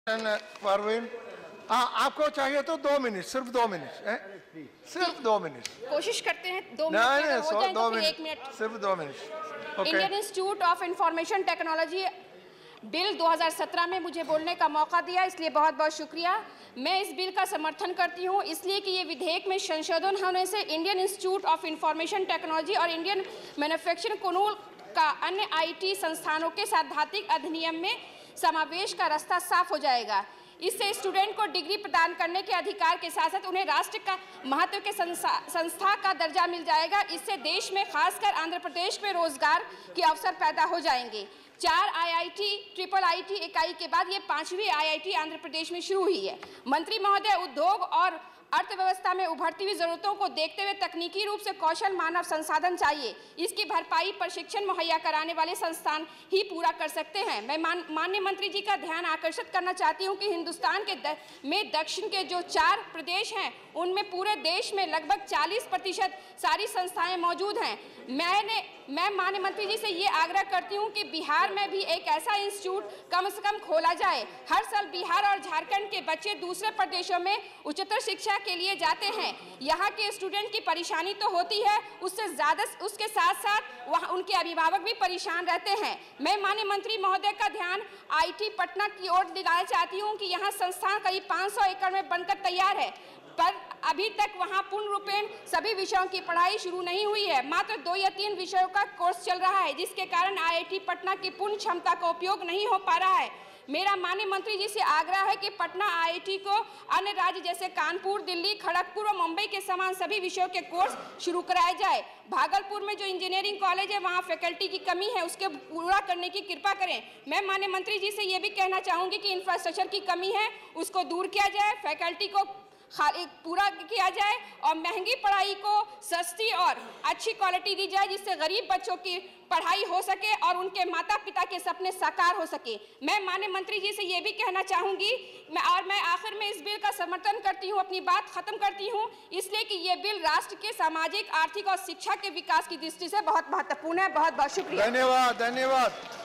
परवीन, आपको चाहिए तो 2 मिनट, सिर्फ 2 मिनट, सिर्फ 2 मिनट कोशिश करते हैं। 2 मिनट नहीं, हो जाए तो फिर 1 मिनट, मिनट सिर्फ 2 minute. Indian Institute of Information Technology bill 2017 में मुझे बोलने का मौका दिया, इसलिए बहुत बहुत शुक्रिया। मैं इस बिल का समर्थन करती हूँ इसलिए कि ये विधेयक में संशोधन होने से Indian Institute of Information Technology और इंडियन मैन्युफैक्चरिंग कौंसिल का अन्य आईटी संस्थानों के सैद्धांतिक अधिनियम में समावेश का रास्ता साफ हो जाएगा। इससे स्टूडेंट को डिग्री प्रदान करने के अधिकार के साथ साथ उन्हें राष्ट्र का महत्व के संस्था का दर्जा मिल जाएगा। इससे देश में खासकर आंध्र प्रदेश में रोजगार के अवसर पैदा हो जाएंगे। 4 आईआईटी ट्रिपल आईटी इकाई के बाद ये 5वीं आईआईटी आंध्र प्रदेश में शुरू हुई है। मंत्री महोदय, उद्योग और अर्थव्यवस्था में उभरती हुई जरूरतों को देखते हुए तकनीकी रूप से कौशल मानव संसाधन चाहिए। इसकी भरपाई प्रशिक्षण मुहैया कराने वाले संस्थान ही पूरा कर सकते हैं। मैं माननीय मंत्री जी का ध्यान आकर्षित करना चाहती हूं कि हिंदुस्तान के में दक्षिण के जो 4 प्रदेश हैं उनमें पूरे देश में लगभग 40% सारी संस्थाएं मौजूद हैं। मैं माननीय मंत्री जी से ये आग्रह करती हूँ कि बिहार में भी एक ऐसा इंस्टीट्यूट कम से कम खोला जाए। हर साल बिहार और झारखंड के बच्चे दूसरे प्रदेशों में उच्चतर शिक्षा के लिए जाते हैं। यहाँ के स्टूडेंट की परेशानी तो होती है, उससे ज़्यादा उसके साथ साथ वहाँ उनके अभिभावक भी परेशान रहते हैं। मैं माननीय मंत्री महोदय का ध्यान आईटी पटना की ओर दिलाना चाहती हूँ कि यहाँ संस्थान करीब 500 एकड़ में बनकर तैयार है, पर अभी तक वहाँ पूर्ण रूपेण सभी विषयों की पढ़ाई शुरू नहीं हुई है। मात्र 2 या 3 विषयों का कोर्स चल रहा है, जिसके कारण आईआईटी पटना की पूर्ण क्षमता का उपयोग नहीं हो पा रहा है। मेरा माननीय मंत्री जी से आग्रह है कि पटना आईआईटी को अन्य राज्य जैसे कानपुर, दिल्ली, खड़गपुर और मुंबई के समान सभी विषयों के कोर्स शुरू कराए जाए। भागलपुर में जो इंजीनियरिंग कॉलेज है वहाँ फैकल्टी की कमी है, उसके पूरा करने की कृपा करें। मैं माननीय मंत्री जी से ये भी कहना चाहूँगी कि इंफ्रास्ट्रक्चर की कमी है, उसको दूर किया जाए, फैकल्टी को पूरा किया जाए और महंगी पढ़ाई को सस्ती और अच्छी क्वालिटी दी जाए, जिससे गरीब बच्चों की पढ़ाई हो सके और उनके माता पिता के सपने साकार हो सके। मैं माननीय मंत्री जी से ये भी कहना चाहूँगी मैं आखिर में इस बिल का समर्थन करती हूँ, अपनी बात खत्म करती हूँ, इसलिए कि ये बिल राष्ट्र के सामाजिक, आर्थिक और शिक्षा के विकास की दृष्टि से बहुत महत्वपूर्ण है। बहुत बहुत शुक्रिया। धन्यवाद।